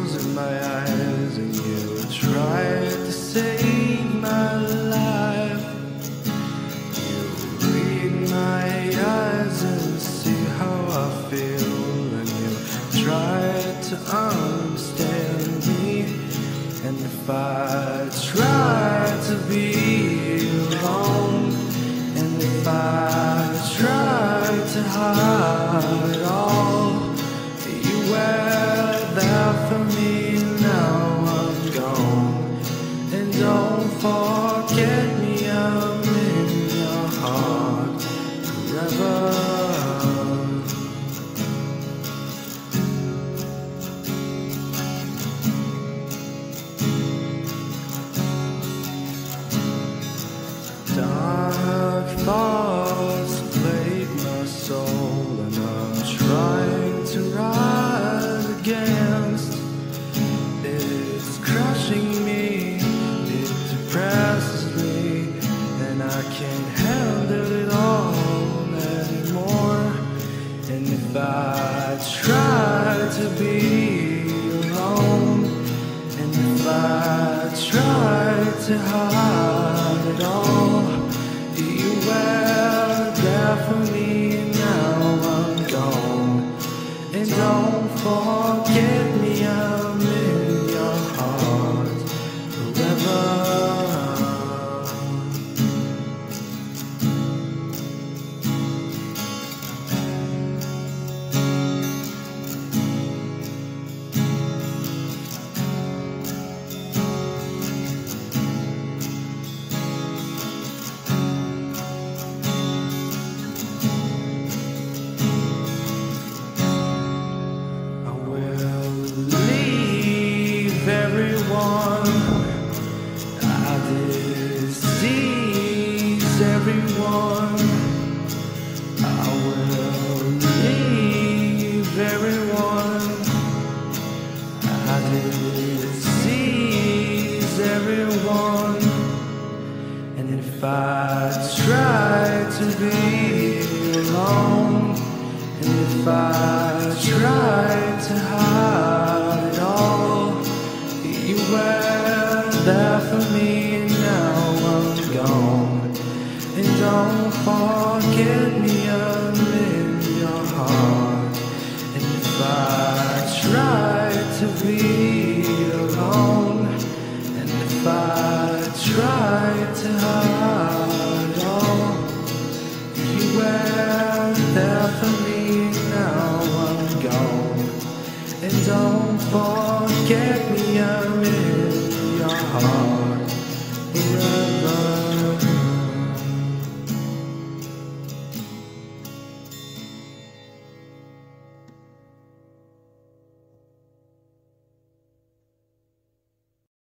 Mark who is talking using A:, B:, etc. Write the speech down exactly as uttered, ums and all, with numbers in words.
A: close my eyes and you tried to save my life. You read my eyes and see how I feel, and you tried to understand me. And if I tried to be alone, and if I tried to hide it all, you were there for me. Now I'm gone, and don't forget me, I'm in your heart forever. Dark thoughts plague my soul, and I'm trying to rise against. It's crushing me, it depresses me, and I can't handle it all anymore. And if I try to be alone, and if I try to hide it all, you were there for me. Now I'm gone, and don't forget me, I'm in your heart forever. Everyone, I disease everyone. I will leave everyone. I disease everyone. And if I try to be alone, and if I try to hide it all, you were there for me. Now I'm gone, and don't forget me, I'm in your heart. And if I try to be alone, and if I try to hide it all, you were there for me. Now I'm gone, and don't forget me, I'm in your heart forever.